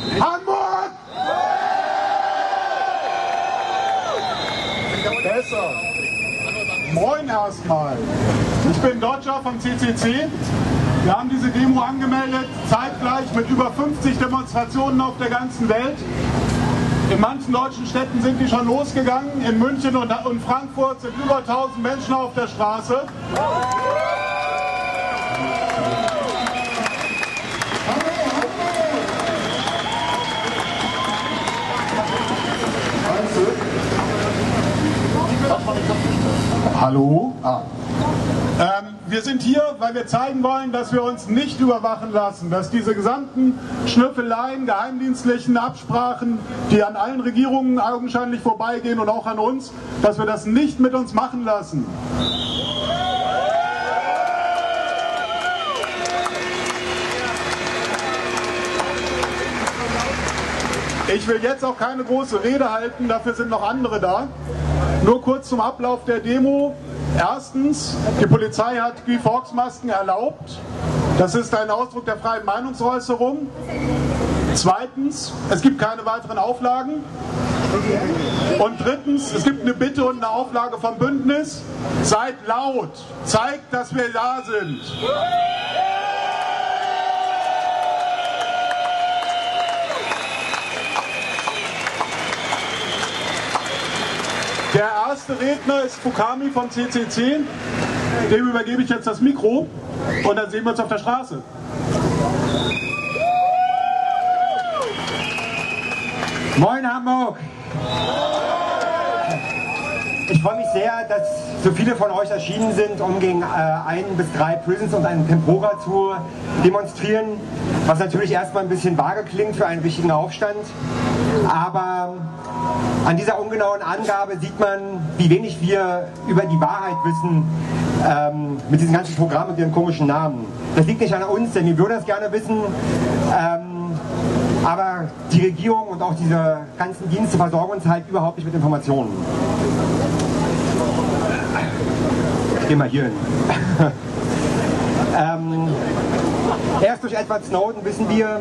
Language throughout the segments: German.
Hamburg! Besser. Moin erstmal. Ich bin Dodger vom CCC. Wir haben diese Demo angemeldet, zeitgleich mit über 50 Demonstrationen auf der ganzen Welt. In manchen deutschen Städten sind die schon losgegangen. In München und Frankfurt sind über 1000 Menschen auf der Straße. Hallo? Wir sind hier, weil wir zeigen wollen, dass wir uns nicht überwachen lassen, dass diese gesamten Schnüffeleien, geheimdienstlichen Absprachen, die an allen Regierungen augenscheinlich vorbeigehen und auch an uns, dass wir das nicht mit uns machen lassen. Ich will jetzt auch keine große Rede halten, dafür sind noch andere da. Nur kurz zum Ablauf der Demo. Erstens, die Polizei hat Guy Fawkes Masken erlaubt. Das ist ein Ausdruck der freien Meinungsäußerung. Zweitens, es gibt keine weiteren Auflagen. Und drittens, es gibt eine Bitte und eine Auflage vom Bündnis. Seid laut, zeigt, dass wir da sind. Der erste Redner ist Fukami vom CCC. Dem übergebe ich jetzt das Mikro und dann sehen wir uns auf der Straße. Moin Hamburg! Ich freue mich sehr, dass so viele von euch erschienen sind, um gegen 1 bis 3 Prisons und einen Tempora zu demonstrieren, was natürlich erstmal ein bisschen vage klingt für einen richtigen Aufstand, aber an dieser ungenauen Angabe sieht man, wie wenig wir über die Wahrheit wissen mit diesen ganzen Programmen und ihren komischen Namen. Das liegt nicht an uns, denn wir würden das gerne wissen, aber die Regierung und auch diese ganzen Dienste versorgen uns halt überhaupt nicht mit Informationen. Ich gehe mal hier hin. Erst durch Edward Snowden wissen wir,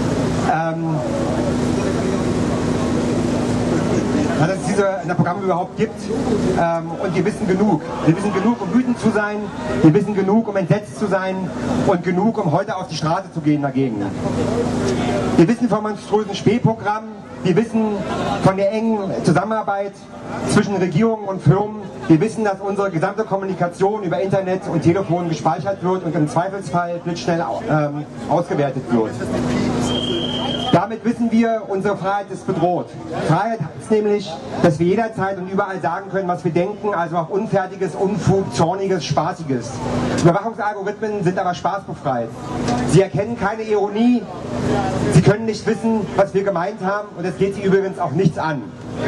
dass es diese Programme überhaupt gibt, und wir wissen genug. Wir wissen genug, um wütend zu sein, wir wissen genug, um entsetzt zu sein und genug, um heute auf die Straße zu gehen dagegen. Wir wissen vom monströsen Spähprogramm, wir wissen von der engen Zusammenarbeit zwischen Regierungen und Firmen, wir wissen, dass unsere gesamte Kommunikation über Internet und Telefon gespeichert wird und im Zweifelsfall blitzschnell ausgewertet wird. Damit wissen wir, unsere Freiheit ist bedroht. Freiheit heißt nämlich, dass wir jederzeit und überall sagen können, was wir denken, also auch Unfertiges, Unfug, Zorniges, Spaßiges. Überwachungsalgorithmen sind aber spaßbefreit. Sie erkennen keine Ironie, sie können nicht wissen, was wir gemeint haben, und es geht sie übrigens auch nichts an.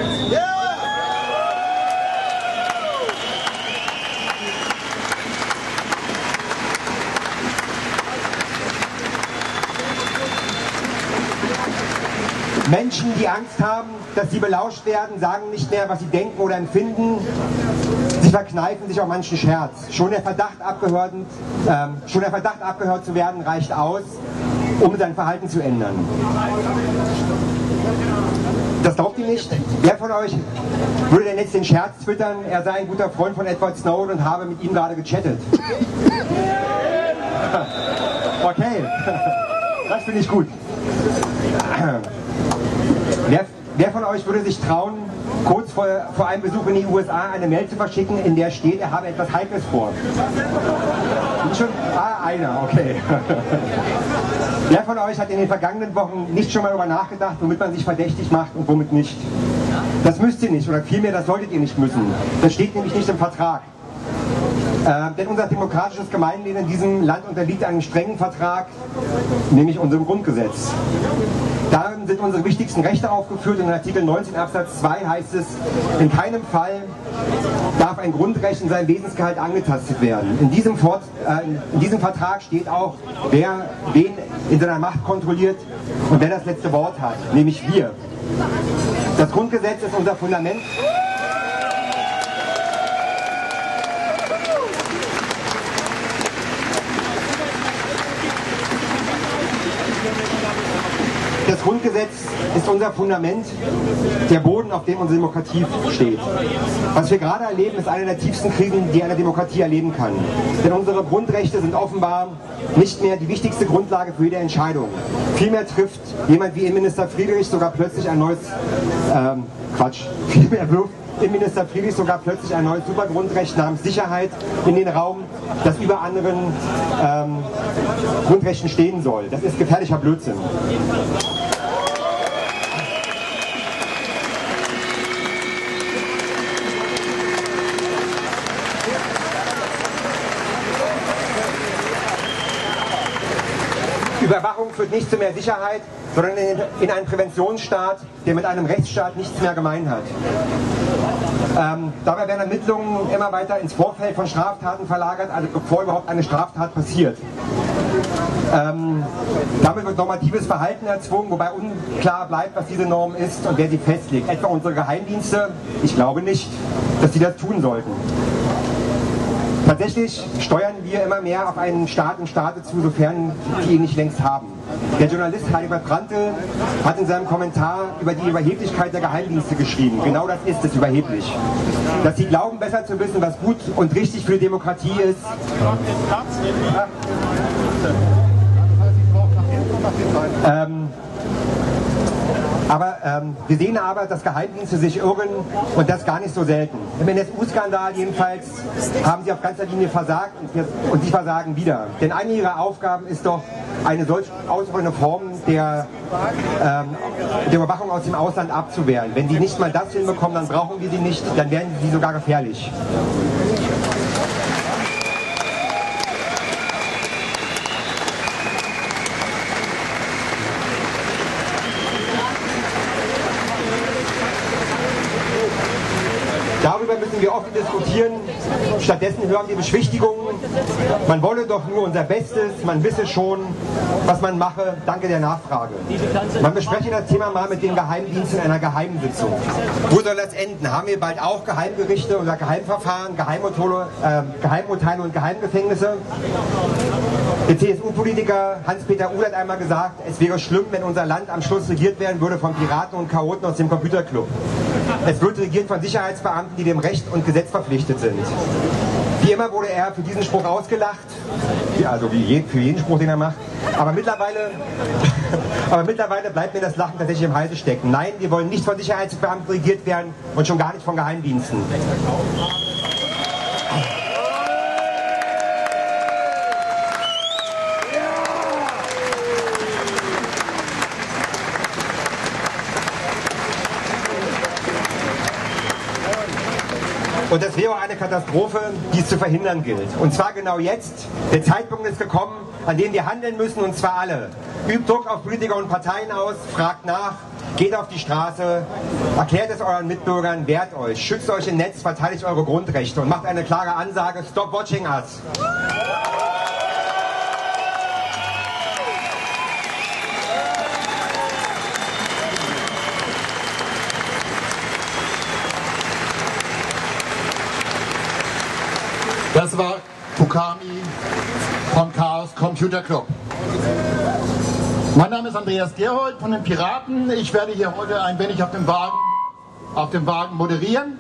Menschen, die Angst haben, dass sie belauscht werden, sagen nicht mehr, was sie denken oder empfinden. Sie verkneifen sich auch manchen Scherz. Schon der Verdacht, abgehört zu werden, reicht aus, um sein Verhalten zu ändern. Das glaubt ihr nicht? Wer von euch würde denn jetzt den Scherz twittern, er sei ein guter Freund von Edward Snowden und habe mit ihm gerade gechattet? Okay, das finde ich gut. Wer von euch würde sich trauen, kurz vor einem Besuch in die USA eine Mail zu verschicken, in der steht, er habe etwas Heikles vor? Schon? Einer, okay. Wer von euch hat in den vergangenen Wochen nicht schon mal darüber nachgedacht, womit man sich verdächtig macht und womit nicht? Das müsst ihr nicht, oder vielmehr, das solltet ihr nicht müssen. Das steht nämlich nicht im Vertrag. Denn unser demokratisches Gemeinleben in diesem Land unterliegt einem strengen Vertrag, nämlich unserem Grundgesetz. Darin sind unsere wichtigsten Rechte aufgeführt, und in Artikel 19 Absatz 2 heißt es, in keinem Fall darf ein Grundrecht in seinem Wesensgehalt angetastet werden. In diesem Vertrag steht auch, wer wen in seiner Macht kontrolliert und wer das letzte Wort hat, nämlich wir. Das Grundgesetz ist unser Fundament. Das Grundgesetz ist unser Fundament, der Boden, auf dem unsere Demokratie steht. Was wir gerade erleben, ist eine der tiefsten Krisen, die eine Demokratie erleben kann. Denn unsere Grundrechte sind offenbar nicht mehr die wichtigste Grundlage für jede Entscheidung. Vielmehr trifft jemand wie Innenminister Friedrich sogar plötzlich ein neues, vielmehr wirft Innenminister Friedrich sogar plötzlich ein neues Supergrundrecht namens Sicherheit in den Raum, das über anderen Grundrechten stehen soll. Das ist gefährlicher Blödsinn. Überwachung führt nicht zu mehr Sicherheit, sondern in einen Präventionsstaat, der mit einem Rechtsstaat nichts mehr gemein hat. Dabei werden Ermittlungen immer weiter ins Vorfeld von Straftaten verlagert, also bevor überhaupt eine Straftat passiert. Damit wird normatives Verhalten erzwungen, wobei unklar bleibt, was diese Norm ist und wer sie festlegt. Etwa unsere Geheimdienste? Ich glaube nicht, dass sie das tun sollten. Tatsächlich steuern wir immer mehr auf einen Staat und Staate zu, sofern die ihn nicht längst haben. Der Journalist Heidegger Prantl hat in seinem Kommentar über die Überheblichkeit der Geheimdienste geschrieben. Genau das ist es, überheblich. Dass sie glauben, besser zu wissen, was gut und richtig für die Demokratie ist. Wir sehen aber, dass Geheimdienste sich irren und das gar nicht so selten. Im NSU-Skandal jedenfalls haben sie auf ganzer Linie versagt und sie versagen wieder. Denn eine ihrer Aufgaben ist doch, eine solch ausufernde Form der Überwachung aus dem Ausland abzuwehren. Wenn sie nicht mal das hinbekommen, dann brauchen wir sie nicht, dann werden sie sogar gefährlich. Darüber müssen wir offen diskutieren. Stattdessen hören wir Beschwichtigungen. Man wolle doch nur unser Bestes, man wisse schon, was man mache. Danke der Nachfrage. Man bespreche das Thema mal mit den Geheimdiensten in einer Geheimsitzung. Wo soll das enden? Haben wir bald auch Geheimgerichte oder Geheimverfahren, Geheimurteile und Geheimgefängnisse? Der CSU-Politiker Hans-Peter Uhl hat einmal gesagt, es wäre schlimm, wenn unser Land am Schluss regiert werden würde von Piraten und Chaoten aus dem Computerclub. Es wird regiert von Sicherheitsbeamten, die dem Recht und Gesetz verpflichtet sind. Wie immer wurde er für diesen Spruch ausgelacht, also für jeden Spruch, den er macht. Aber mittlerweile bleibt mir das Lachen tatsächlich im Halse stecken. Nein, wir wollen nicht von Sicherheitsbeamten regiert werden und schon gar nicht von Geheimdiensten. Und das wäre auch eine Katastrophe, die es zu verhindern gilt. Und zwar genau jetzt. Der Zeitpunkt ist gekommen, an dem wir handeln müssen, und zwar alle. Übt Druck auf Politiker und Parteien aus, fragt nach, geht auf die Straße, erklärt es euren Mitbürgern, wehrt euch, schützt euch im Netz, verteidigt eure Grundrechte und macht eine klare Ansage: Stop watching us! Das war Fukami vom Chaos Computer Club. Mein Name ist Andreas Gerhold von den Piraten. Ich werde hier heute ein wenig auf dem Wagen moderieren.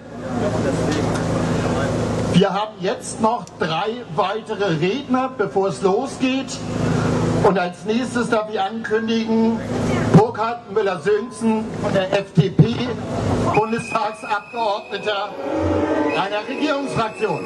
Wir haben jetzt noch 3 weitere Redner, bevor es losgeht. Und als nächstes darf ich ankündigen, Burkhard Müller-Sönsen von der FDP, Bundestagsabgeordneter einer Regierungsfraktion.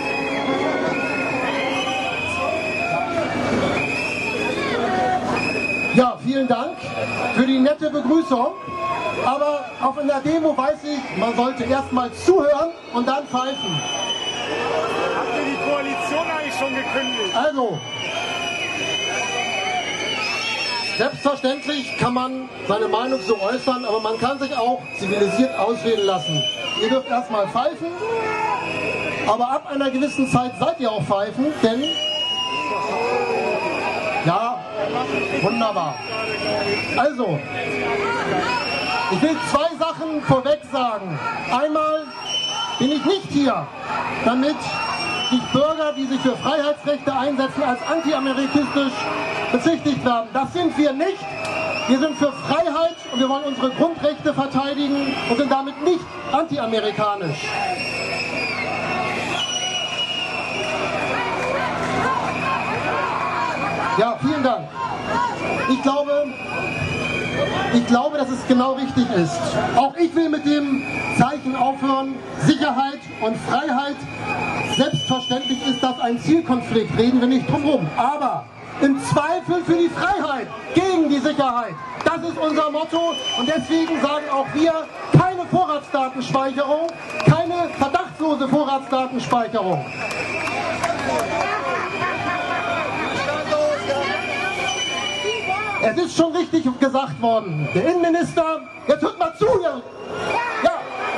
Ja, vielen Dank für die nette Begrüßung. Aber auf einer Demo weiß ich, man sollte erst mal zuhören und dann pfeifen. Habt ihr die Koalition eigentlich schon gekündigt? Also, selbstverständlich kann man seine Meinung so äußern, aber man kann sich auch zivilisiert ausreden lassen. Ihr dürft erst mal pfeifen, aber ab einer gewissen Zeit seid ihr auch pfeifen, denn... Ja, wunderbar. Also, ich will 2 Sachen vorweg sagen. Einmal bin ich nicht hier, damit sich Bürger, die sich für Freiheitsrechte einsetzen, als antiamerikanistisch bezichtigt werden. Das sind wir nicht. Wir sind für Freiheit und wir wollen unsere Grundrechte verteidigen und sind damit nicht anti-amerikanisch. Ja, vielen Dank. Ich glaube, dass es genau richtig ist. Auch ich will mit dem Zeichen aufhören, Sicherheit und Freiheit. Selbstverständlich ist das ein Zielkonflikt, reden wir nicht drum herum. Aber im Zweifel für die Freiheit, gegen die Sicherheit. Das ist unser Motto und deswegen sagen auch wir, keine Vorratsdatenspeicherung, keine verdachtslose Vorratsdatenspeicherung. Es ist schon richtig gesagt worden. Der Innenminister, jetzt hört mal zu hier. Ja.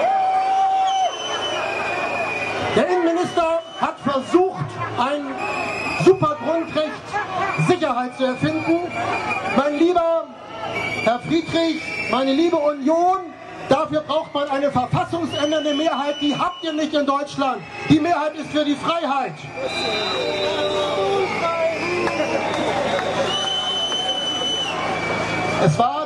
Der Innenminister hat versucht, ein super Grundrecht Sicherheit zu erfinden. Mein lieber Herr Friedrich, meine liebe Union, dafür braucht man eine verfassungsändernde Mehrheit. Die habt ihr nicht in Deutschland. Die Mehrheit ist für die Freiheit. Es war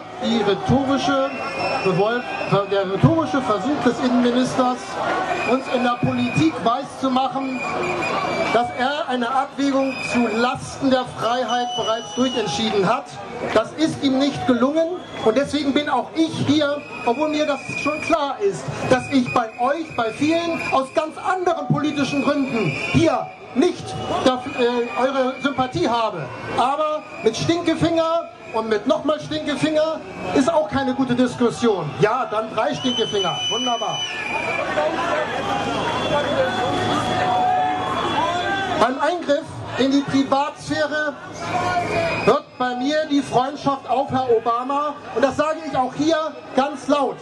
der rhetorische Versuch des Innenministers, uns in der Politik weiszumachen, dass er eine Abwägung zu Lasten der Freiheit bereits durchentschieden hat. Das ist ihm nicht gelungen und deswegen bin auch ich hier, obwohl mir das schon klar ist, dass ich bei euch, bei vielen aus ganz anderen politischen Gründen hier nicht eure Sympathie habe. Aber mit Stinkefinger und mit nochmal Stinkefinger ist auch keine gute Diskussion. Ja, dann 3 Stinkefinger. Wunderbar. Beim Eingriff in die Privatsphäre hört bei mir die Freundschaft auf, Herr Obama. Und das sage ich auch hier ganz laut.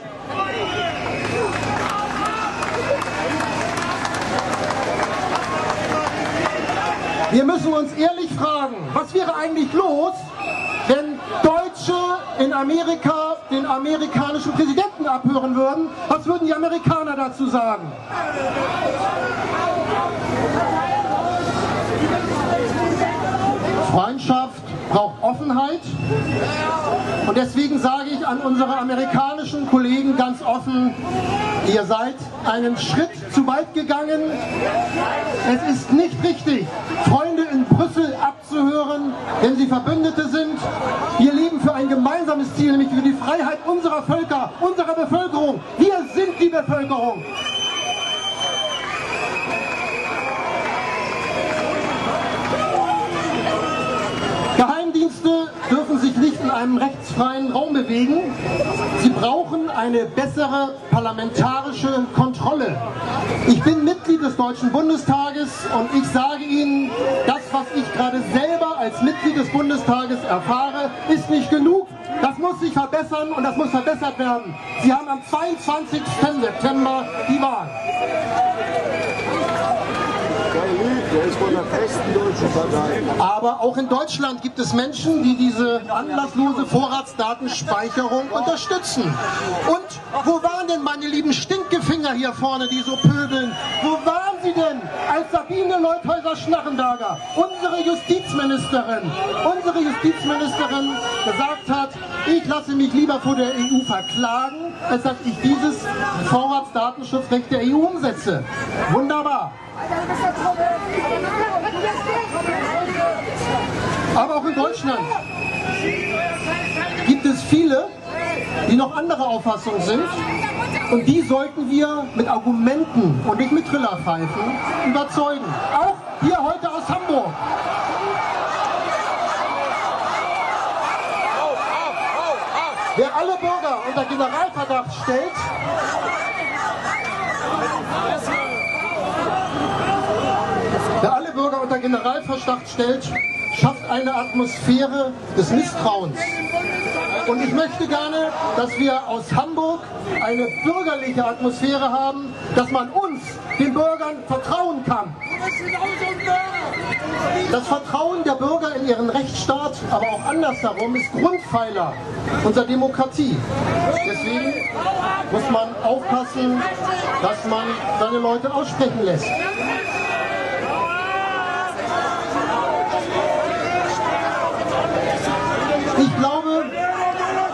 Wir müssen uns ehrlich fragen, was wäre eigentlich los, wenn Deutsche in Amerika den amerikanischen Präsidenten abhören würden? Was würden die Amerikaner dazu sagen? Freundschaft braucht Offenheit und deswegen sage ich an unsere amerikanischen Kollegen ganz offen, ihr seid einen Schritt zu weit gegangen. Es ist nicht richtig, Freunde in Brüssel abzuhören, wenn sie Verbündete sind. Wir leben für ein gemeinsames Ziel, nämlich für die Freiheit unserer Völker, unserer Bevölkerung. Wir sind die Bevölkerung. Geheimdienste dürfen sich nicht in einem rechtsfreien Raum bewegen. Sie brauchen eine bessere parlamentarische Kontrolle. Ich bin Mitglied des Deutschen Bundestages und ich sage Ihnen, das, was ich gerade selber als Mitglied des Bundestages erfahre, ist nicht genug. Das muss sich verbessern und das muss verbessert werden. Sie haben am 22. September die Wahl. Aber auch in Deutschland gibt es Menschen, die diese anlasslose Vorratsdatenspeicherung unterstützen. Und wo waren denn meine lieben Stinkefinger hier vorne, die so pöbeln? Wo waren sie denn, als Sabine Leuthäuser-Schnarrenberger, unsere Justizministerin gesagt hat, ich lasse mich lieber vor der EU verklagen, als dass ich dieses Vorratsdatenschutzrecht der EU umsetze? Wunderbar. Aber auch in Deutschland gibt es viele, die noch anderer Auffassung sind und die sollten wir mit Argumenten und nicht mit Trillerpfeifen überzeugen. Auch hier heute aus Hamburg. Wer alle Bürger unter Generalverdacht stellt, Generalverdacht stellt, schafft eine Atmosphäre des Misstrauens. Und ich möchte gerne, dass wir aus Hamburg eine bürgerliche Atmosphäre haben, dass man uns, den Bürgern, vertrauen kann. Das Vertrauen der Bürger in ihren Rechtsstaat, aber auch andersherum, ist Grundpfeiler unserer Demokratie. Deswegen muss man aufpassen, dass man seine Leute aussprechen lässt. Ich glaube,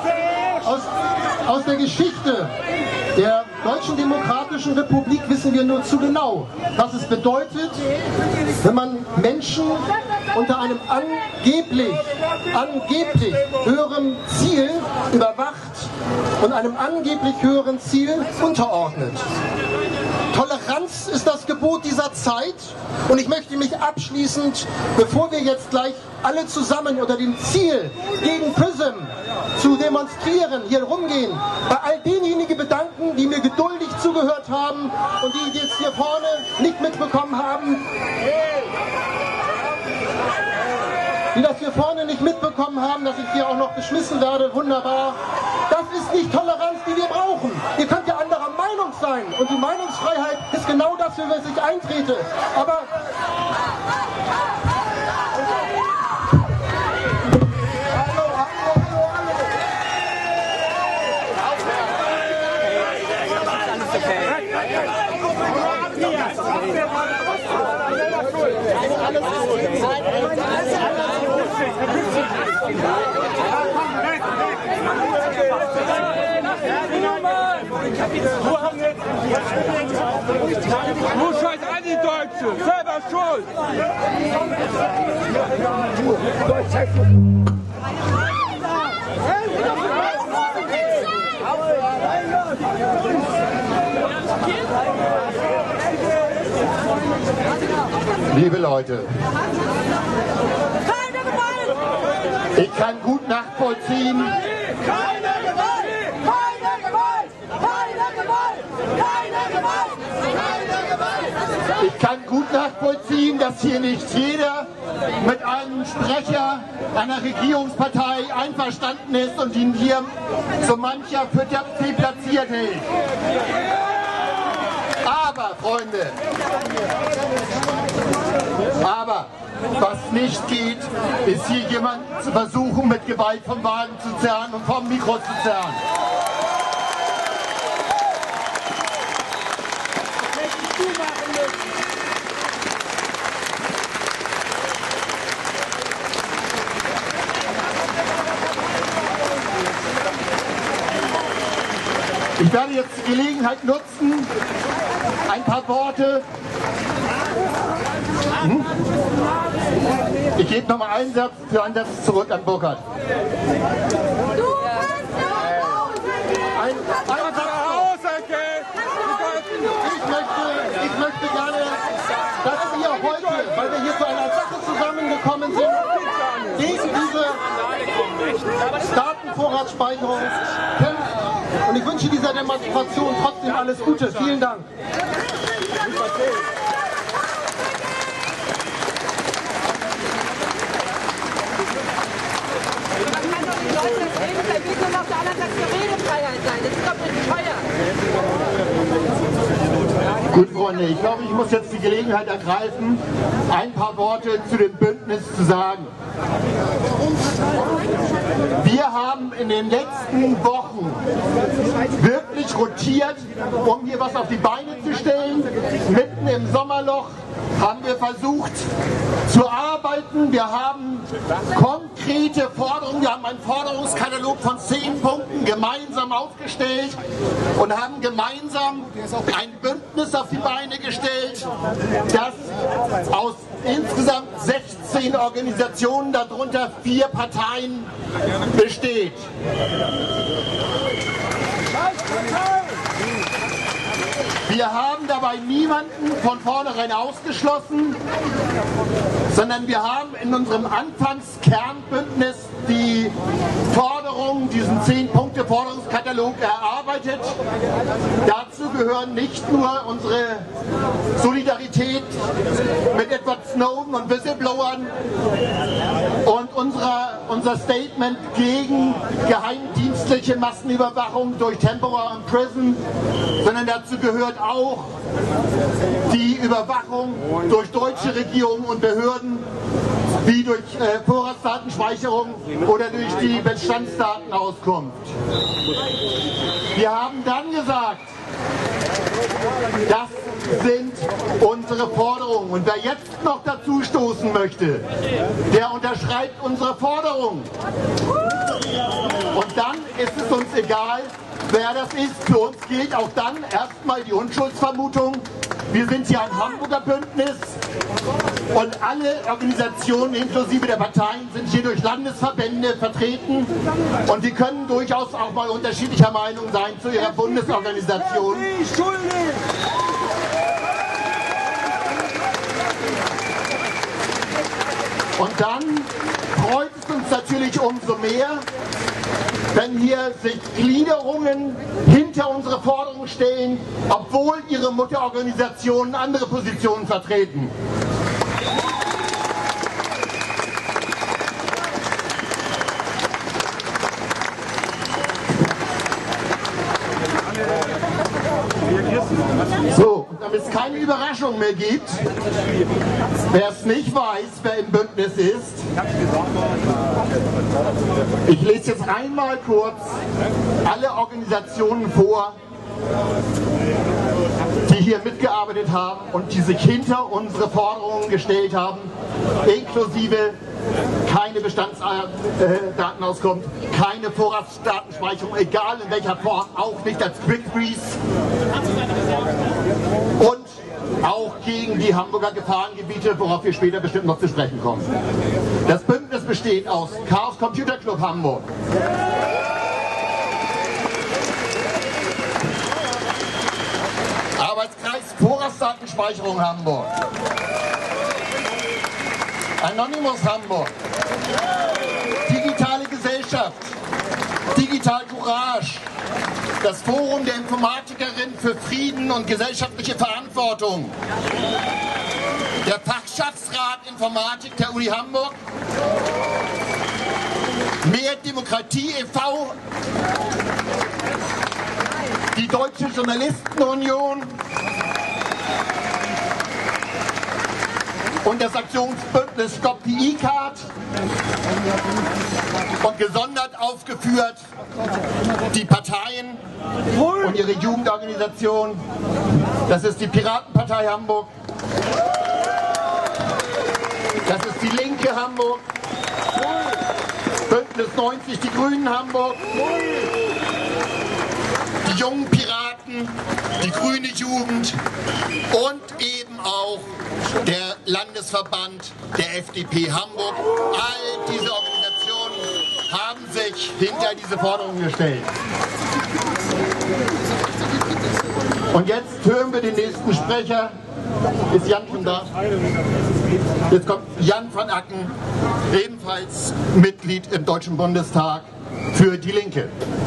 Aus der Geschichte der Deutschen Demokratischen Republik wissen wir nur zu genau, was es bedeutet, wenn man Menschen unter einem angeblich höheren Ziel überwacht und einem angeblich höheren Ziel unterordnet. Toleranz ist das Gebot dieser Zeit und ich möchte mich abschließend, bevor wir jetzt gleich alle zusammen unter dem Ziel gegen PRISM zu demonstrieren, hier rumgehen, bei all denjenigen bedanken, die mir geduldig zugehört haben und die jetzt hier vorne nicht mitbekommen haben, dass ich hier auch noch geschmissen werde. Wunderbar. Das ist nicht Toleranz, die wir brauchen. Ihr könnt ja anderer Meinung sein und die Meinungsfreiheit ist genau das, für was ich eintrete. Aber Du scheiß an die Deutsche, selber schuld! Liebe Leute, ich kann gut nachvollziehen, dass hier nicht jeder mit einem Sprecher einer Regierungspartei einverstanden ist und ihn hier so mancher für platziert hält. Aber, Freunde, was nicht geht, ist hier jemand zu versuchen, mit Gewalt vom Wagen zu zerren und vom Mikro zu zerren. Ich werde jetzt die Gelegenheit nutzen, ein paar Worte. Ich gebe noch mal einen Satz für einen Satz zurück an Burkhard. Ich möchte gerne, dass wir heute, weil wir hier zu einer Sache zusammengekommen sind, gegen diese Datenvorratsspeicherung kämpfen. Und ich wünsche dieser Demonstration trotzdem alles Gute. Vielen Dank. Gut, Freunde, ich glaube, ich muss jetzt die Gelegenheit ergreifen, ein paar Worte zu dem Bündnis zu sagen. Wir haben in den letzten Wochen wirklich rotiert, um hier was auf die Beine zu stellen. Mitten im Sommerloch haben wir versucht zu arbeiten. Wir haben konkrete Forderungen, wir haben einen Forderungskatalog von 10 Punkten gemeinsam aufgestellt und haben gemeinsam ein Bündnis auf die Beine gestellt, das aus insgesamt 16 Organisationen, darunter 4 Parteien, besteht. Wir haben dabei niemanden von vornherein ausgeschlossen, sondern wir haben in unserem Anfangskernbündnis die Forderung, diesen 10-Punkte-Forderungskatalog erarbeitet. Dazu gehören nicht nur unsere Solidarität mit Edward Snowden und Whistleblowern und unser Statement gegen geheimdienstliche Massenüberwachung durch Temporary Prison, sondern dazu gehört auch die Überwachung durch deutsche Regierungen und Behörden, wie durch Vorratsdatenspeicherung oder durch die Bestandsdatenauskunft. Wir haben dann gesagt, dass sind unsere Forderungen. Und wer jetzt noch dazu stoßen möchte, der unterschreibt unsere Forderungen. Und dann ist es uns egal, wer das ist. Für uns gilt auch dann erstmal die Unschuldsvermutung. Wir sind hier ein Hamburger Bündnis und alle Organisationen inklusive der Parteien sind hier durch Landesverbände vertreten und die können durchaus auch mal unterschiedlicher Meinung sein zu ihrer Bundesorganisation. Und dann freut es uns natürlich umso mehr, wenn hier sich Gliederungen hinter unsere Forderungen stellen, obwohl ihre Mutterorganisationen andere Positionen vertreten. So, und damit es keine Überraschung mehr gibt, wer es nicht weiß, wer im Bündnis ist, ich lese jetzt einmal kurz alle Organisationen vor, die hier mitgearbeitet haben und die sich hinter unsere Forderungen gestellt haben, inklusive keine Bestandsdatenauskunft, keine Vorratsdatenspeicherung, egal in welcher Form, auch nicht als Quick Freeze und auch gegen die Hamburger Gefahrengebiete, worauf wir später bestimmt noch zu sprechen kommen. Das Bündnis besteht aus Chaos Computer Club Hamburg, Arbeitskreis Vorratsdatenspeicherung Hamburg, Anonymous Hamburg, Digitale Gesellschaft, Digital Courage, das Forum der Informatikerin für Frieden und gesellschaftliche Verantwortung, der Fachschaftsrat Informatik der Uni Hamburg, Mehr Demokratie e.V., die Deutsche Journalistenunion und das Aktionsbündnis Stop the E-Card und gesondert aufgeführt die Parteien und ihre Jugendorganisation. Das ist die Piratenpartei Hamburg, das ist die Linke Hamburg, Bündnis 90 die Grünen Hamburg, die jungen Piraten, die grüne Jugend und eben auch der Landesverband der FDP Hamburg. All diese Organisationen haben sich hinter diese Forderungen gestellt. Und jetzt hören wir den nächsten Sprecher. Ist Jan schon da? Jetzt kommt Jan van Acken, ebenfalls Mitglied im Deutschen Bundestag für die Linke.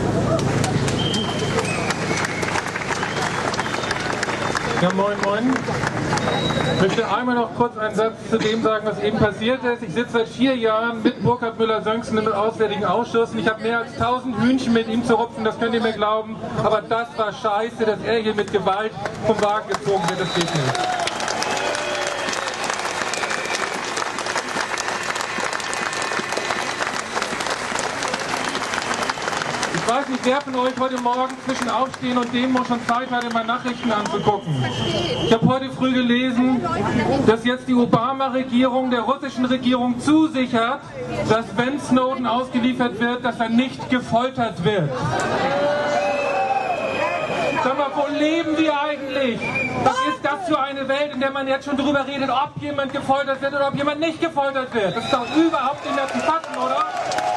Ja, moin, moin. Ich möchte einmal noch kurz einen Satz zu dem sagen, was eben passiert ist. Ich sitze seit 4 Jahren mit Burkhard Müller-Sörensen im Auswärtigen Ausschuss und ich habe mehr als 1000 Hühnchen mit ihm zu rupfen, das könnt ihr mir glauben. Aber das war scheiße, dass er hier mit Gewalt vom Wagen gezogen wird, das geht nicht. Ich weiß nicht, wer von euch heute Morgen zwischen Aufstehen und Demo schon Zeit hatte, mal Nachrichten anzugucken. Ich habe heute früh gelesen, dass jetzt die Obama-Regierung der russischen Regierung zusichert, dass wenn Snowden ausgeliefert wird, dass er nicht gefoltert wird. Sag mal, wo leben wir eigentlich? Was ist das für eine Welt, in der man jetzt schon darüber redet, ob jemand gefoltert wird oder ob jemand nicht gefoltert wird? Das ist doch überhaupt nicht mehr zu fassen, oder?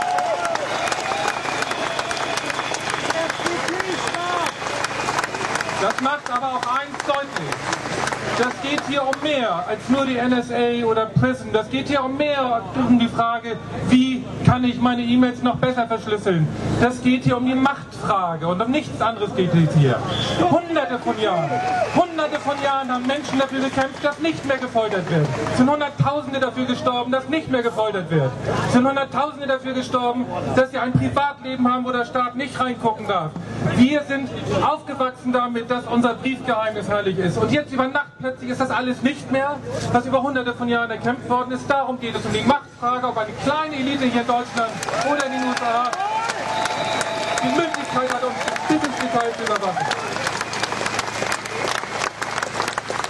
Das macht aber auch eins deutlich. Das geht hier um mehr als nur die NSA oder PRISM. Das geht hier um mehr, um die Frage, wie kann ich meine E-Mails noch besser verschlüsseln. Das geht hier um die Machtfrage und um nichts anderes geht es hier. Hunderte von Jahren haben Menschen dafür gekämpft, dass nicht mehr gefoltert wird. Es sind Hunderttausende dafür gestorben, dass nicht mehr gefoltert wird. Es sind Hunderttausende dafür gestorben, dass sie ein Privatleben haben, wo der Staat nicht reingucken darf. Wir sind aufgewachsen damit, dass unser Briefgeheimnis heilig ist. Und jetzt über Nacht plötzlich ist das alles nicht mehr, was über Hunderte von Jahren erkämpft worden ist. Darum geht es um die Machtfrage, ob eine kleine Elite hier in Deutschland oder in den USA die Möglichkeit hat, uns bis ins Detail zu überwachen.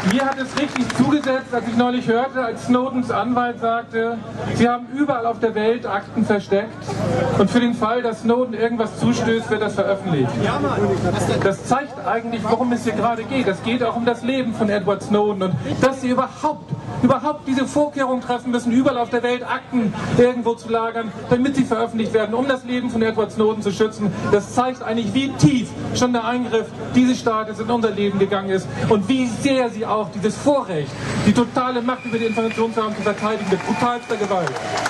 Mir hat es richtig zugesetzt, als ich neulich hörte, als Snowdens Anwalt sagte, sie haben überall auf der Welt Akten versteckt und für den Fall, dass Snowden irgendwas zustößt, wird das veröffentlicht. Das zeigt eigentlich, worum es hier gerade geht. Es geht auch um das Leben von Edward Snowden und dass sie überhaupt diese Vorkehrungen treffen müssen, überall auf der Welt Akten irgendwo zu lagern, damit sie veröffentlicht werden, um das Leben von Edward Snowden zu schützen. Das zeigt eigentlich, wie tief schon der Eingriff dieses Staates in unser Leben gegangen ist und wie sehr sie auch dieses Vorrecht, die totale Macht über die Information zu haben, zu verteidigen mit brutalster Gewalt.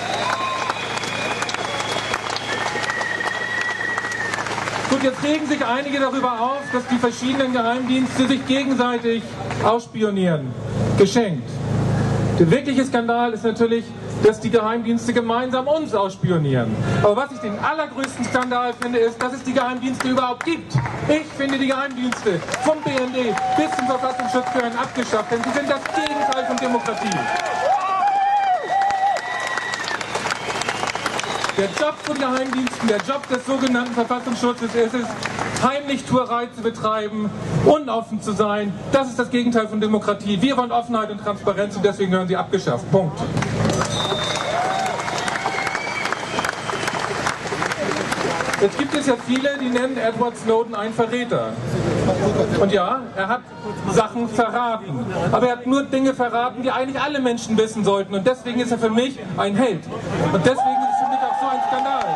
Gut, jetzt regen sich einige darüber auf, dass die verschiedenen Geheimdienste sich gegenseitig ausspionieren. Geschenkt. Der wirkliche Skandal ist natürlich, dass die Geheimdienste gemeinsam uns ausspionieren. Aber was ich den allergrößten Skandal finde, ist, dass es die Geheimdienste überhaupt gibt. Ich finde die Geheimdienste vom BND bis zum Verfassungsschutz gehören abgeschafft, denn sie sind das Gegenteil von Demokratie. Der Job von Geheimdiensten, der Job des sogenannten Verfassungsschutzes ist es, Heimlichtuerei zu betreiben, unoffen zu sein. Das ist das Gegenteil von Demokratie. Wir wollen Offenheit und Transparenz und deswegen gehören sie abgeschafft. Punkt. Jetzt gibt es ja viele, die nennen Edward Snowden einen Verräter. Und ja, er hat Sachen verraten. Aber er hat nur Dinge verraten, die eigentlich alle Menschen wissen sollten. Und deswegen ist er für mich ein Held. Und deswegen ist es für mich auch so ein Skandal.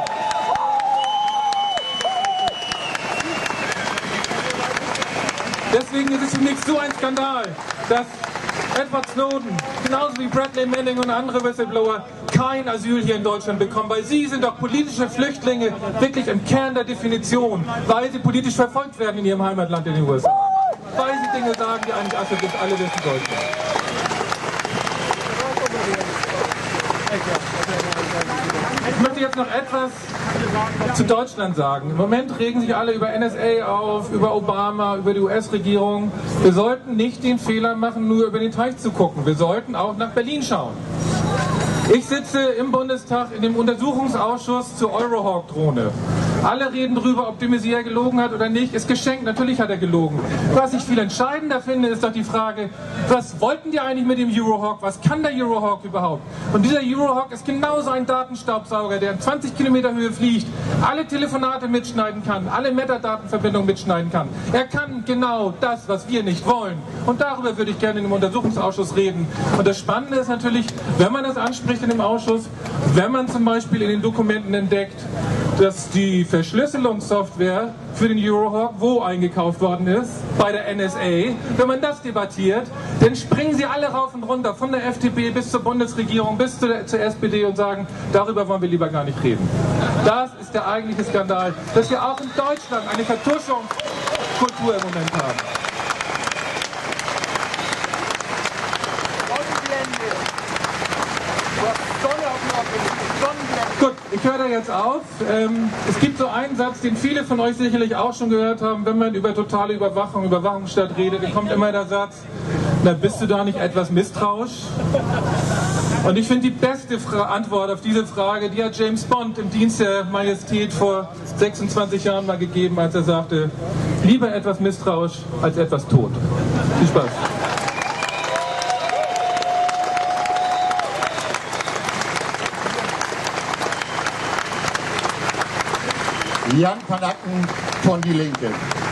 Deswegen ist es für mich so ein Skandal, dass Edward Snowden, genauso wie Bradley Manning und andere Whistleblower, kein Asyl hier in Deutschland bekommen, weil sie sind doch politische Flüchtlinge, wirklich im Kern der Definition, weil sie politisch verfolgt werden in ihrem Heimatland in den USA. Weil sie Dinge sagen, die eigentlich alle wissen sollten. Ich möchte jetzt noch etwas zu Deutschland sagen. Im Moment regen sich alle über NSA auf, über Obama, über die US-Regierung. Wir sollten nicht den Fehler machen, nur über den Teich zu gucken. Wir sollten auch nach Berlin schauen. Ich sitze im Bundestag in dem Untersuchungsausschuss zur Eurohawk-Drohne. Alle reden darüber, ob de Maizière gelogen hat oder nicht. Ist geschenkt, natürlich hat er gelogen. Was ich viel entscheidender finde, ist doch die Frage, was wollten die eigentlich mit dem Eurohawk? Was kann der Eurohawk überhaupt? Und dieser Eurohawk ist genauso ein Datenstaubsauger, der in 20 Kilometer Höhe fliegt, alle Telefonate mitschneiden kann, alle Metadatenverbindungen mitschneiden kann. Er kann genau das, was wir nicht wollen. Und darüber würde ich gerne in dem Untersuchungsausschuss reden. Und das Spannende ist natürlich, wenn man das anspricht in dem Ausschuss, wenn man zum Beispiel in den Dokumenten entdeckt, dass die Verschlüsselungssoftware für den Eurohawk wo eingekauft worden ist? Bei der NSA. Wenn man das debattiert, dann springen sie alle rauf und runter, von der FDP bis zur Bundesregierung, bis zur SPD und sagen, darüber wollen wir lieber gar nicht reden. Das ist der eigentliche Skandal, dass wir auch in Deutschland eine Vertuschungskultur im Moment haben. Gut, ich höre da jetzt auf. Es gibt so einen Satz, den viele von euch sicherlich auch schon gehört haben, wenn man über totale Überwachung, Überwachungsstaat redet, dann kommt immer der Satz, na bist du da nicht etwas misstrauisch? Und ich finde die beste Antwort auf diese Frage, die hat James Bond im Dienst der Majestät vor 26 Jahren mal gegeben, als er sagte, lieber etwas misstrauisch als etwas tot. Viel Spaß. Jan van Acken von Die Linke.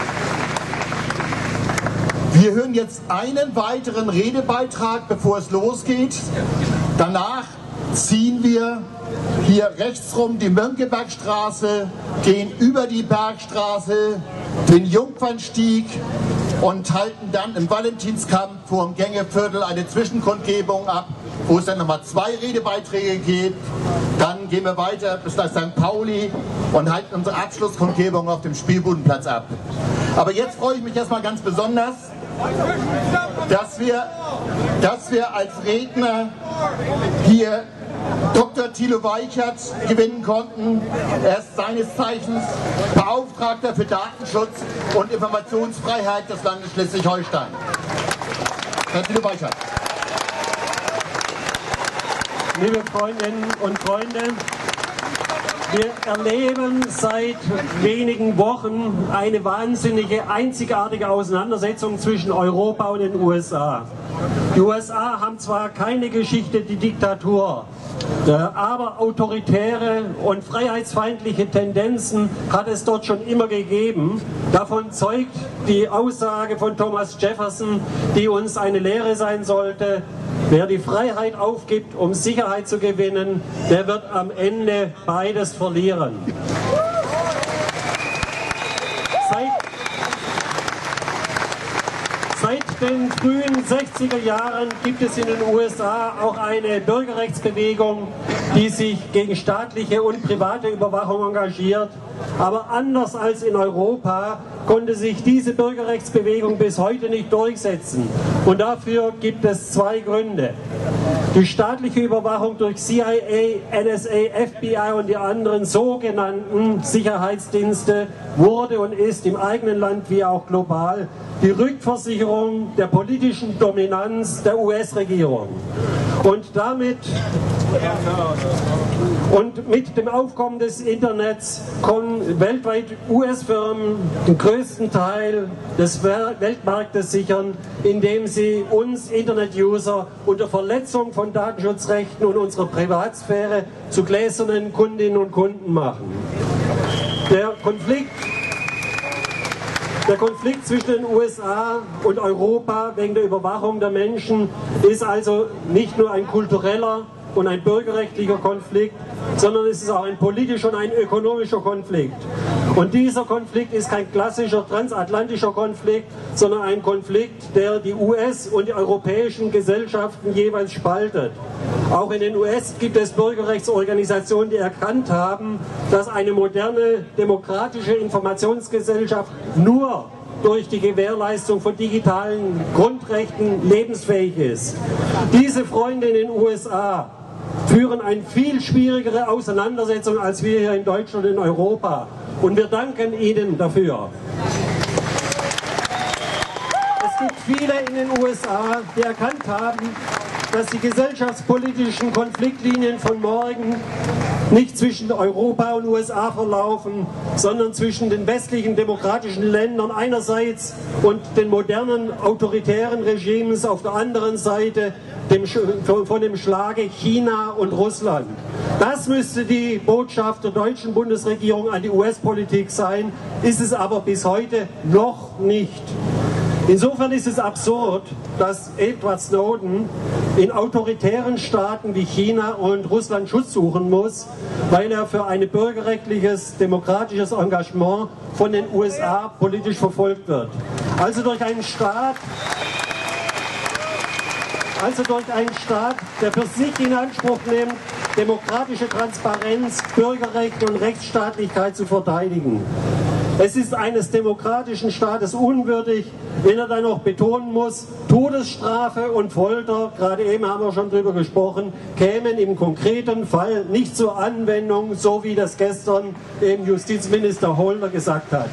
Wir hören jetzt einen weiteren Redebeitrag, bevor es losgeht. Danach ziehen wir hier rechts rum die Mönckebergstraße, gehen über die Bergstraße, den Jungfernstieg und halten dann im Valentinskamp vor dem Gängeviertel eine Zwischenkundgebung ab, wo es dann nochmal 2 Redebeiträge gibt. Dann gehen wir weiter bis nach St. Pauli und halten unsere Abschlusskundgebung auf dem Spielbudenplatz ab. Aber jetzt freue ich mich erstmal ganz besonders, dass wir als Redner hier Dr. Thilo Weichert gewinnen konnten. Er ist seines Zeichens Beauftragter für Datenschutz und Informationsfreiheit des Landes Schleswig-Holstein. Herr Thilo Weichert. Liebe Freundinnen und Freunde, Wir erleben seit wenigen Wochen eine wahnsinnige, einzigartige Auseinandersetzung zwischen Europa und den USA. Die USA haben zwar keine Geschichte die Diktatur, aber autoritäre und freiheitsfeindliche Tendenzen hat es dort schon immer gegeben. Davon zeugt die Aussage von Thomas Jefferson, die uns eine Lehre sein sollte: Wer die Freiheit aufgibt, um Sicherheit zu gewinnen, der wird am Ende beides verlieren. Seit den frühen 60er Jahren gibt es in den USA auch eine Bürgerrechtsbewegung, die sich gegen staatliche und private Überwachung engagiert. Aber anders als in Europa konnte sich diese Bürgerrechtsbewegung bis heute nicht durchsetzen. Und dafür gibt es zwei Gründe. Die staatliche Überwachung durch CIA, NSA, FBI und die anderen sogenannten Sicherheitsdienste wurde und ist im eigenen Land wie auch global die Rückversicherung der politischen Dominanz der US-Regierung. Und mit dem Aufkommen des Internets können weltweit US-Firmen den größten Teil des Weltmarktes sichern, indem sie uns Internet-User unter Verletzung von Datenschutzrechten und unserer Privatsphäre zu gläsernen Kundinnen und Kunden machen. Der Konflikt zwischen den USA und Europa wegen der Überwachung der Menschen ist also nicht nur ein kultureller und ein bürgerrechtlicher Konflikt, sondern es ist auch ein politischer und ein ökonomischer Konflikt. Und dieser Konflikt ist kein klassischer transatlantischer Konflikt, sondern ein Konflikt, der die US- und die europäischen Gesellschaften jeweils spaltet. Auch in den US gibt es Bürgerrechtsorganisationen, die erkannt haben, dass eine moderne demokratische Informationsgesellschaft nur durch die Gewährleistung von digitalen Grundrechten lebensfähig ist. Diese Freunde in den USA führen eine viel schwierigere Auseinandersetzung als wir hier in Deutschland und in Europa. Und wir danken ihnen dafür. Es gibt viele in den USA, die erkannt haben, dass die gesellschaftspolitischen Konfliktlinien von morgen nicht zwischen Europa und USA verlaufen, sondern zwischen den westlichen demokratischen Ländern einerseits und den modernen autoritären Regimes auf der anderen Seite, von dem Schlage China und Russland. Das müsste die Botschaft der deutschen Bundesregierung an die US-Politik sein, ist es aber bis heute noch nicht. Insofern ist es absurd, dass Edward Snowden in autoritären Staaten wie China und Russland Schutz suchen muss, weil er für ein bürgerrechtliches, demokratisches Engagement von den USA politisch verfolgt wird. Also durch einen Staat, der für sich in Anspruch nimmt, demokratische Transparenz, Bürgerrechte und Rechtsstaatlichkeit zu verteidigen. Es ist eines demokratischen Staates unwürdig, wenn er dann noch betonen muss, Todesstrafe und Folter, gerade eben haben wir schon drüber gesprochen, kämen im konkreten Fall nicht zur Anwendung, so wie das gestern eben Justizminister Holder gesagt hat.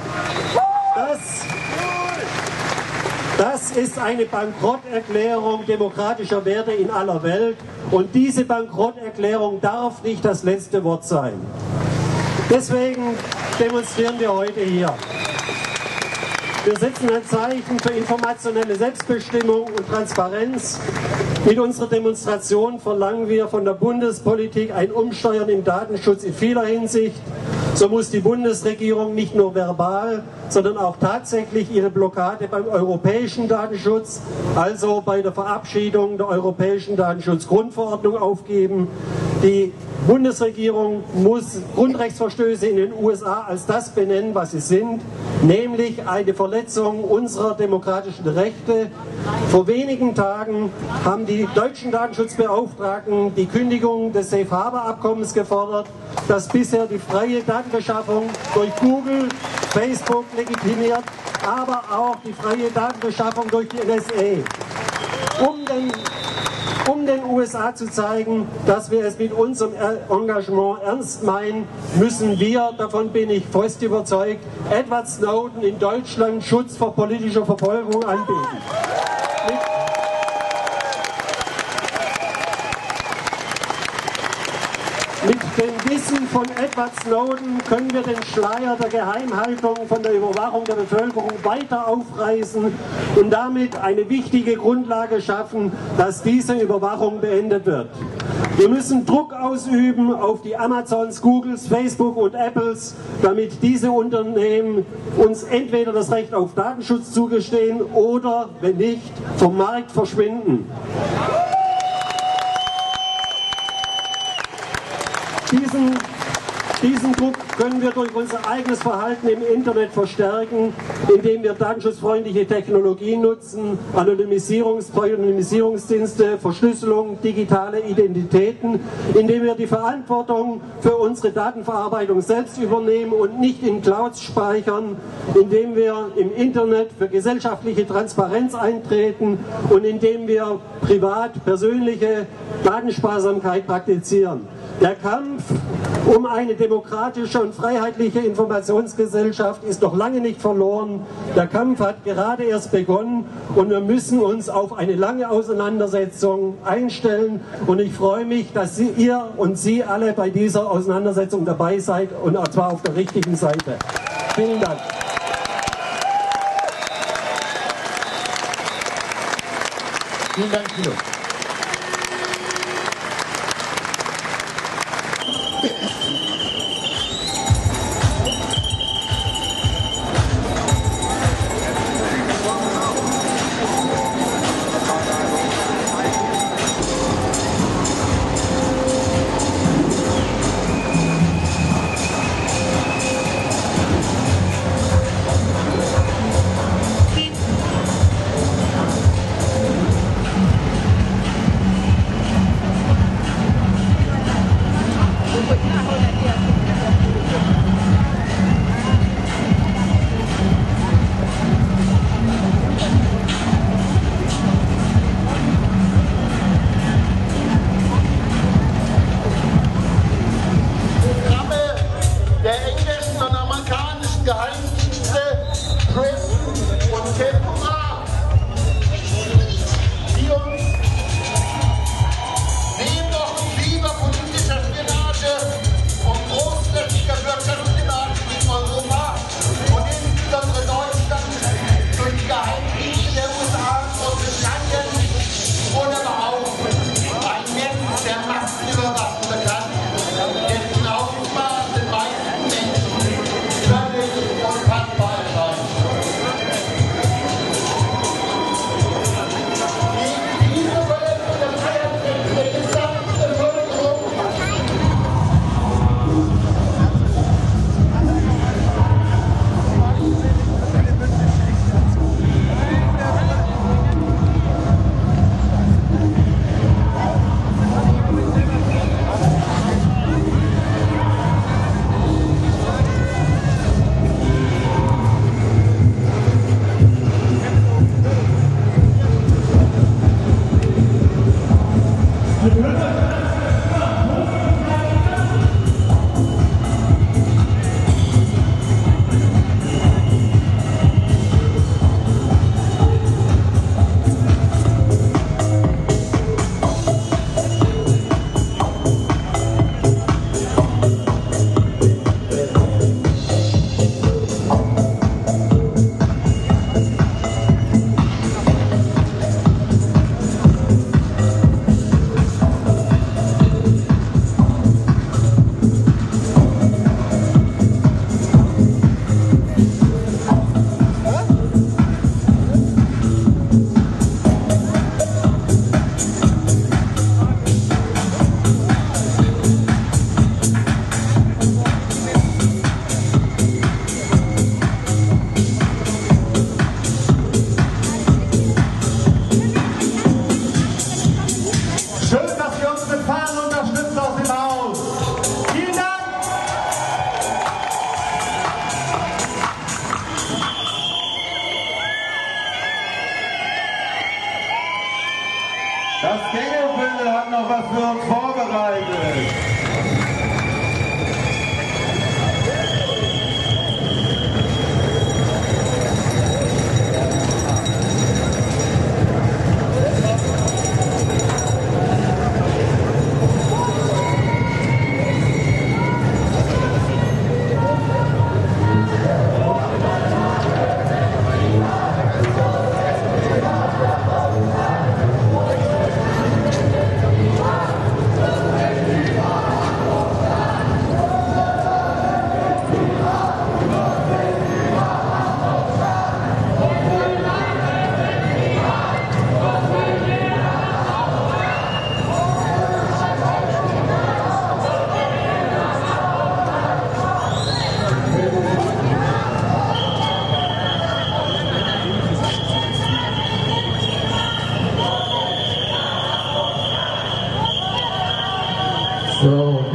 Das ist eine Bankrotterklärung demokratischer Werte in aller Welt und diese Bankrotterklärung darf nicht das letzte Wort sein. Deswegen demonstrieren wir heute hier. Wir setzen ein Zeichen für informationelle Selbstbestimmung und Transparenz. Mit unserer Demonstration verlangen wir von der Bundespolitik ein Umsteuern im Datenschutz in vieler Hinsicht. So muss die Bundesregierung nicht nur verbal, sondern auch tatsächlich ihre Blockade beim europäischen Datenschutz, also bei der Verabschiedung der europäischen Datenschutzgrundverordnung aufgeben. Die Bundesregierung muss Grundrechtsverstöße in den USA als das benennen, was sie sind, nämlich eine Verletzung unserer demokratischen Rechte. Vor wenigen Tagen haben die deutschen Datenschutzbeauftragten die Kündigung des Safe Harbor Abkommens gefordert, das bisher die freie Datenbeschaffung durch Google, Facebook legitimiert, aber auch die freie Datenbeschaffung durch die NSA. Um den USA zu zeigen, dass wir es mit unserem Engagement ernst meinen, müssen wir, davon bin ich fest überzeugt, Edward Snowden in Deutschland Schutz vor politischer Verfolgung anbieten. Mit dem Wissen von Edward Snowden können wir den Schleier der Geheimhaltung von der Überwachung der Bevölkerung weiter aufreißen und damit eine wichtige Grundlage schaffen, dass diese Überwachung beendet wird. Wir müssen Druck ausüben auf die Amazons, Googles, Facebook und Apples, damit diese Unternehmen uns entweder das Recht auf Datenschutz zugestehen oder, wenn nicht, vom Markt verschwinden. Diesen Druck können wir durch unser eigenes Verhalten im Internet verstärken, indem wir datenschutzfreundliche Technologien nutzen, Pseudonymisierungsdienste, Verschlüsselung, digitale Identitäten, indem wir die Verantwortung für unsere Datenverarbeitung selbst übernehmen und nicht in Clouds speichern, indem wir im Internet für gesellschaftliche Transparenz eintreten und indem wir persönliche Datensparsamkeit praktizieren. Der Kampf um eine demokratische und freiheitliche Informationsgesellschaft ist noch lange nicht verloren. Der Kampf hat gerade erst begonnen und wir müssen uns auf eine lange Auseinandersetzung einstellen. Und ich freue mich, dass ihr und Sie alle bei dieser Auseinandersetzung dabei seid und zwar auf der richtigen Seite. Vielen Dank. Vielen Dank, Thilo.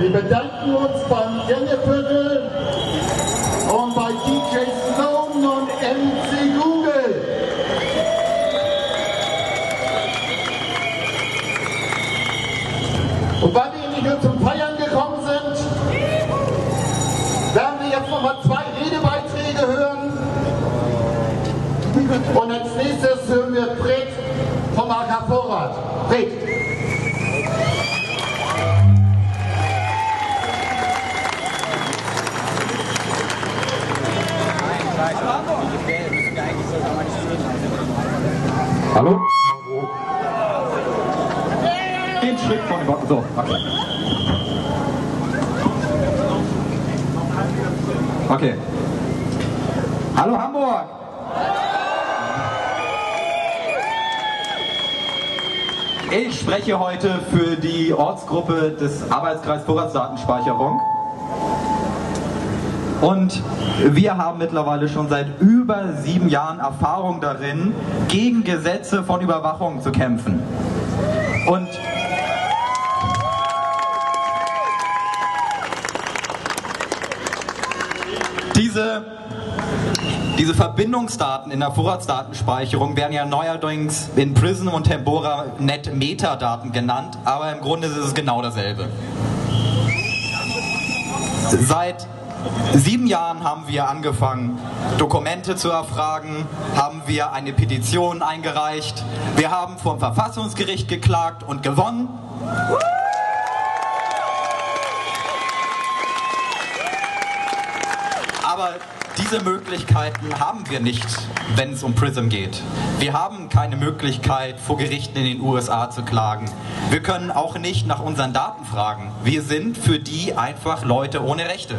Wir bedanken uns beim Gängeviertel und bei DJ Stone und MC Google. Und weil wir nicht nur zum Feiern gekommen sind, werden wir jetzt nochmal 2 Redebeiträge hören. Und als nächstes hören wir Fred vom AK Vorrat. Fred. Hallo? Den Schritt von über. So, okay. Okay. Hallo Hamburg! Ich spreche heute für die Ortsgruppe des Arbeitskreis Vorratsdatenspeicherung. Und wir haben mittlerweile schon seit über 7 Jahren Erfahrung darin, gegen Gesetze von Überwachung zu kämpfen. Und diese Verbindungsdaten in der Vorratsdatenspeicherung werden ja neuerdings in Prism und Tempora Net Metadaten genannt, aber im Grunde ist es genau dasselbe. Seit 7 Jahren haben wir angefangen, Dokumente zu erfragen, haben wir eine Petition eingereicht, wir haben vor dem Verfassungsgericht geklagt und gewonnen. Aber diese Möglichkeiten haben wir nicht, wenn es um PRISM geht. Wir haben keine Möglichkeit, vor Gerichten in den USA zu klagen. Wir können auch nicht nach unseren Daten fragen. Wir sind für die einfach Leute ohne Rechte.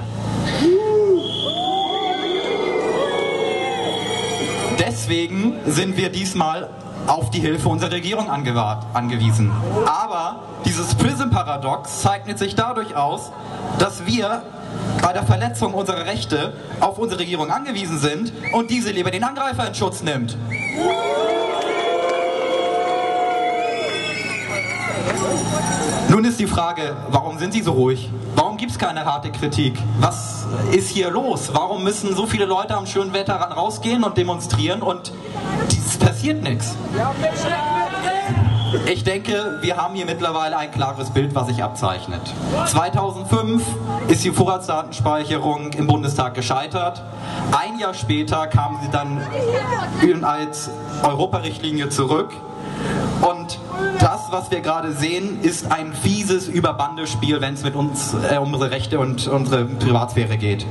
Deswegen sind wir diesmal auf die Hilfe unserer Regierung angewiesen. Aber dieses PRISM-Paradox zeichnet sich dadurch aus, dass wir bei der Verletzung unserer Rechte auf unsere Regierung angewiesen sind und diese lieber den Angreifer in Schutz nimmt. Nun ist die Frage, warum sind Sie so ruhig? Warum gibt es keine harte Kritik? Was ist hier los? Warum müssen so viele Leute am schönen Wetter rausgehen und demonstrieren und es passiert nichts? Ich denke, wir haben hier mittlerweile ein klares Bild, was sich abzeichnet. 2005 ist die Vorratsdatenspeicherung im Bundestag gescheitert. Ein Jahr später kam sie dann als Europarichtlinie zurück. Und das, was wir gerade sehen, ist ein fieses Überbandespiel, wenn es mit uns um unsere Rechte und unsere Privatsphäre geht.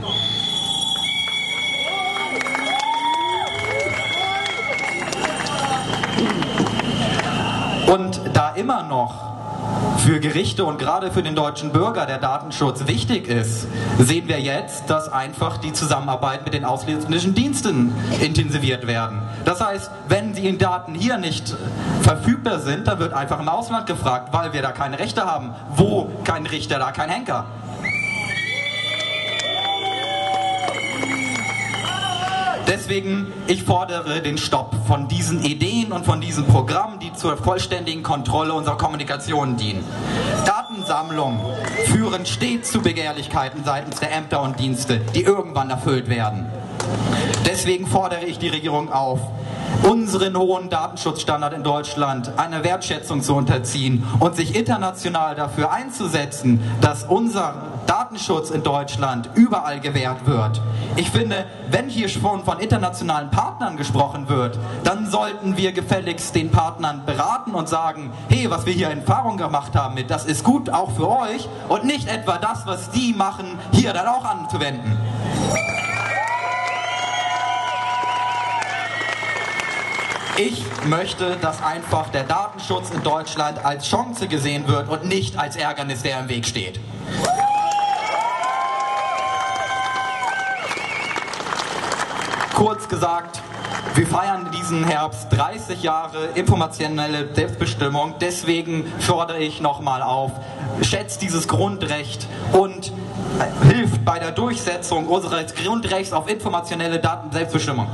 Und da immer noch für Gerichte und gerade für den deutschen Bürger der Datenschutz wichtig ist, sehen wir jetzt, dass einfach die Zusammenarbeit mit den ausländischen Diensten intensiviert werden. Das heißt, wenn die Daten hier nicht verfügbar sind, dann wird einfach im Ausland gefragt, weil wir da keine Rechte haben. Wo kein Richter, da kein Henker. Deswegen, ich fordere den Stopp von diesen Ideen und von diesen Programmen, die zur vollständigen Kontrolle unserer Kommunikation dienen. Datensammlungen führen stets zu Begehrlichkeiten seitens der Ämter und Dienste, die irgendwann erfüllt werden. Deswegen fordere ich die Regierung auf, unseren hohen Datenschutzstandard in Deutschland einer Wertschätzung zu unterziehen und sich international dafür einzusetzen, dass unser Datenschutz in Deutschland überall gewährt wird. Ich finde, wenn hier schon von internationalen Partnern gesprochen wird, dann sollten wir gefälligst den Partnern beraten und sagen, hey, was wir hier in Erfahrung gemacht haben mit, das ist gut auch für euch und nicht etwa das, was die machen, hier dann auch anzuwenden. Ich möchte, dass einfach der Datenschutz in Deutschland als Chance gesehen wird und nicht als Ärgernis, der im Weg steht. Kurz gesagt, wir feiern diesen Herbst 30 Jahre informationelle Selbstbestimmung. Deswegen fordere ich nochmal auf, schätzt dieses Grundrecht und hilft bei der Durchsetzung unseres Grundrechts auf informationelle Selbstbestimmung.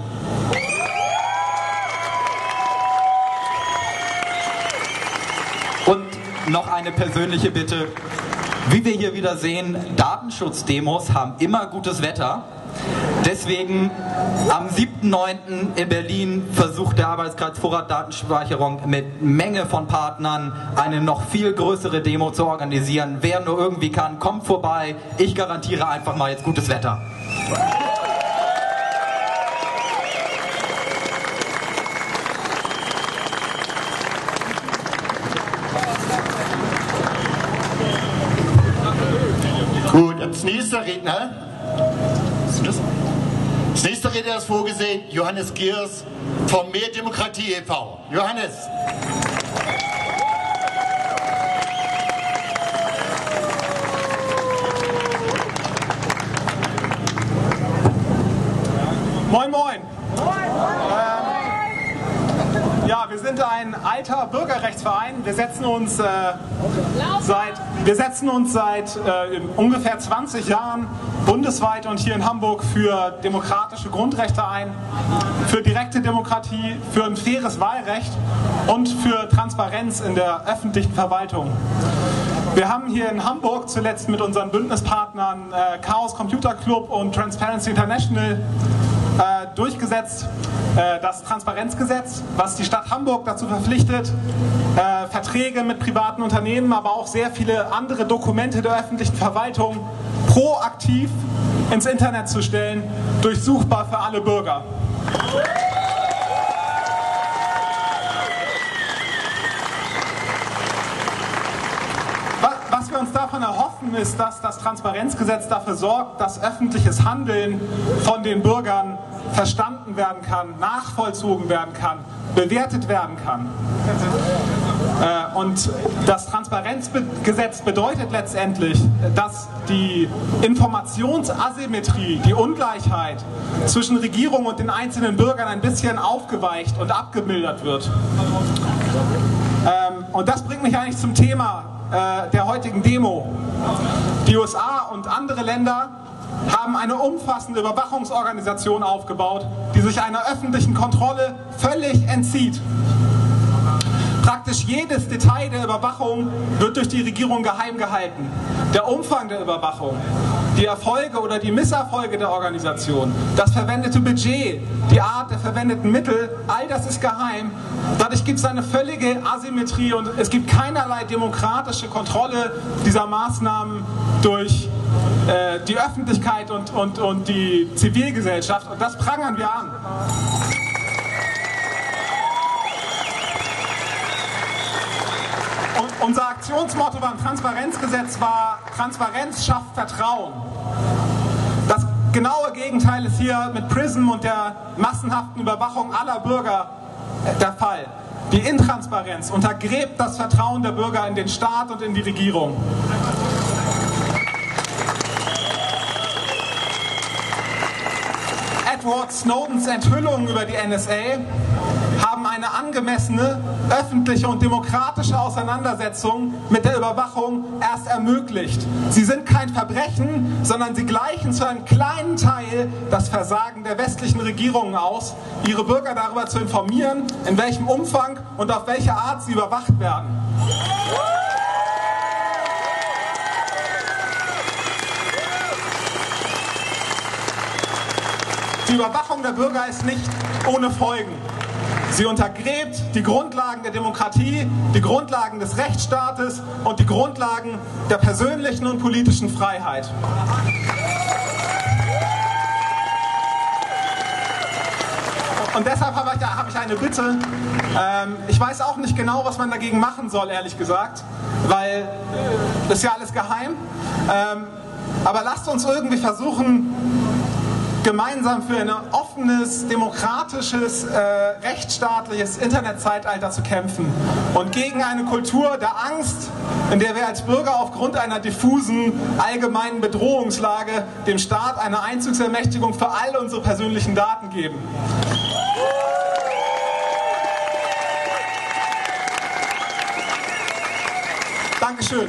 Und noch eine persönliche Bitte. Wie wir hier wieder sehen, Datenschutzdemos haben immer gutes Wetter. Deswegen am 7.9. in Berlin versucht der Arbeitskreis Vorrat-Datenspeicherung mit Menge von Partnern eine noch viel größere Demo zu organisieren. Wer nur irgendwie kann, kommt vorbei. Ich garantiere einfach mal jetzt gutes Wetter. Gut, als nächster Redner, ist vorgesehen Johannes Giers vom Mehr Demokratie e.V. Johannes. Moin, moin. Ja, wir sind ein alter Bürgerrechtsverein. Wir setzen uns seit ungefähr 20 Jahren bundesweit und hier in Hamburg für demokratische Grundrechte ein, für direkte Demokratie, für ein faires Wahlrecht und für Transparenz in der öffentlichen Verwaltung. Wir haben hier in Hamburg zuletzt mit unseren Bündnispartnern Chaos Computer Club und Transparency International durchgesetzt, das Transparenzgesetz, was die Stadt Hamburg dazu verpflichtet, Verträge mit privaten Unternehmen, aber auch sehr viele andere Dokumente der öffentlichen Verwaltung proaktiv ins Internet zu stellen, durchsuchbar für alle Bürger. Was wir uns davon erhoffen, ist, dass das Transparenzgesetz dafür sorgt, dass öffentliches Handeln von den Bürgern verstanden werden kann, nachvollzogen werden kann, bewertet werden kann. Und das Transparenzgesetz bedeutet letztendlich, dass die Informationsasymmetrie, die Ungleichheit zwischen Regierung und den einzelnen Bürgern ein bisschen aufgeweicht und abgemildert wird. Und das bringt mich eigentlich zum Thema der heutigen Demo. Die USA und andere Länder haben eine umfassende Überwachungsorganisation aufgebaut, die sich einer öffentlichen Kontrolle völlig entzieht. Praktisch jedes Detail der Überwachung wird durch die Regierung geheim gehalten. Der Umfang der Überwachung, die Erfolge oder die Misserfolge der Organisation, das verwendete Budget, die Art der verwendeten Mittel, all das ist geheim. Dadurch gibt es eine völlige Asymmetrie und es gibt keinerlei demokratische Kontrolle dieser Maßnahmen durch die Öffentlichkeit und die Zivilgesellschaft. Und das prangern wir an. Unser Aktionsmotto beim Transparenzgesetz war: Transparenz schafft Vertrauen. Das genaue Gegenteil ist hier mit PRISM und der massenhaften Überwachung aller Bürger der Fall. Die Intransparenz untergräbt das Vertrauen der Bürger in den Staat und in die Regierung. Edward Snowdens Enthüllungen über die NSA haben eine angemessene, öffentliche und demokratische Auseinandersetzung mit der Überwachung erst ermöglicht. Sie sind kein Verbrechen, sondern sie gleichen zu einem kleinen Teil das Versagen der westlichen Regierungen aus, ihre Bürger darüber zu informieren, in welchem Umfang und auf welche Art sie überwacht werden. Die Überwachung der Bürger ist nicht ohne Folgen. Sie untergräbt die Grundlagen der Demokratie, die Grundlagen des Rechtsstaates und die Grundlagen der persönlichen und politischen Freiheit. Und deshalb habe ich eine Bitte. Ich weiß auch nicht genau, was man dagegen machen soll, ehrlich gesagt, weil das ist ja alles geheim. Aber lasst uns irgendwie versuchen, gemeinsam für ein offenes, demokratisches, rechtsstaatliches Internetzeitalter zu kämpfen und gegen eine Kultur der Angst, in der wir als Bürger aufgrund einer diffusen, allgemeinen Bedrohungslage dem Staat eine Einzugsermächtigung für all unsere persönlichen Daten geben. Dankeschön.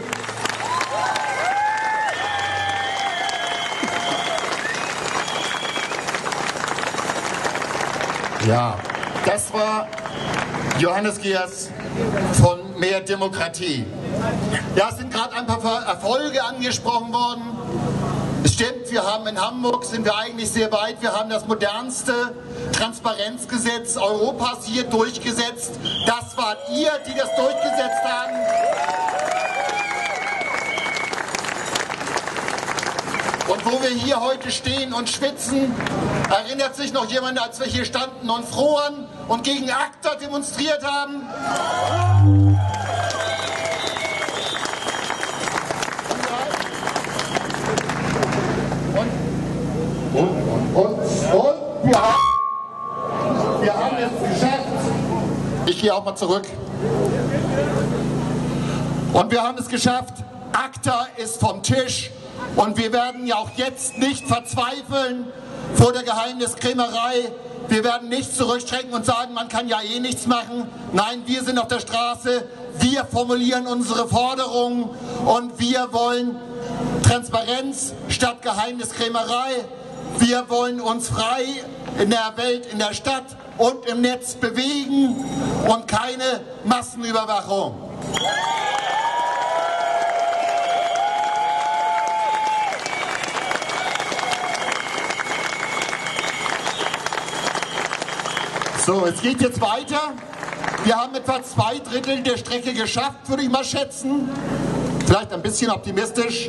Ja, das war Johannes Giers von und mehr Demokratie. Ja, es sind gerade ein paar Erfolge angesprochen worden. Es stimmt, wir haben in Hamburg, sind wir eigentlich sehr weit, wir haben das modernste Transparenzgesetz Europas hier durchgesetzt. Das wart ihr, die das durchgesetzt haben. Und wo wir hier heute stehen und schwitzen, erinnert sich noch jemand, als wir hier standen und froren und gegen ACTA demonstriert haben? Und wir haben es geschafft. Ich gehe auch mal zurück. Und wir haben es geschafft. ACTA ist vom Tisch. Und wir werden ja auch jetzt nicht verzweifeln vor der Geheimniskrämerei. Wir werden nicht zurückstrecken und sagen, man kann ja eh nichts machen. Nein, wir sind auf der Straße. Wir formulieren unsere Forderungen. Und wir wollen Transparenz statt Geheimniskrämerei. Wir wollen uns frei in der Welt, in der Stadt und im Netz bewegen und keine Massenüberwachung. So, es geht jetzt weiter. Wir haben etwa 2/3 der Strecke geschafft, würde ich mal schätzen. Vielleicht ein bisschen optimistisch.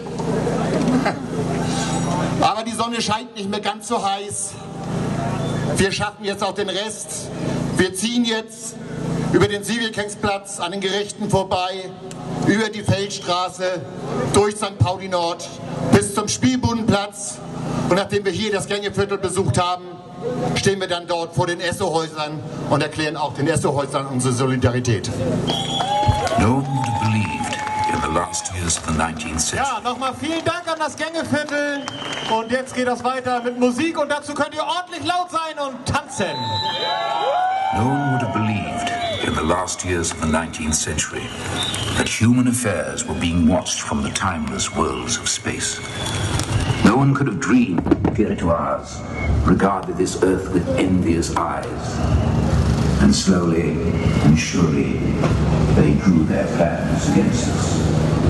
Aber die Sonne scheint nicht mehr ganz so heiß. Wir schaffen jetzt auch den Rest. Wir ziehen jetzt über den Siegelkingsplatz an den Gerichten vorbei, über die Feldstraße, durch St. Pauli Nord bis zum Spielbudenplatz. Und nachdem wir hier das Gängeviertel besucht haben, stehen wir dann dort vor den Esso-Häusern und erklären auch den Esso-Häusern unsere Solidarität. No one would have believed in the last years of the 19th century. Ja, nochmal vielen Dank an das Gängeviertel. Und jetzt geht das weiter mit Musik und dazu könnt ihr ordentlich laut sein und tanzen. No one would have believed in the last years of the 19th century that human affairs were being watched from the timeless worlds of space. No one could have dreamed territoires regarded this earth with envious eyes. And slowly and surely they drew their plans against us.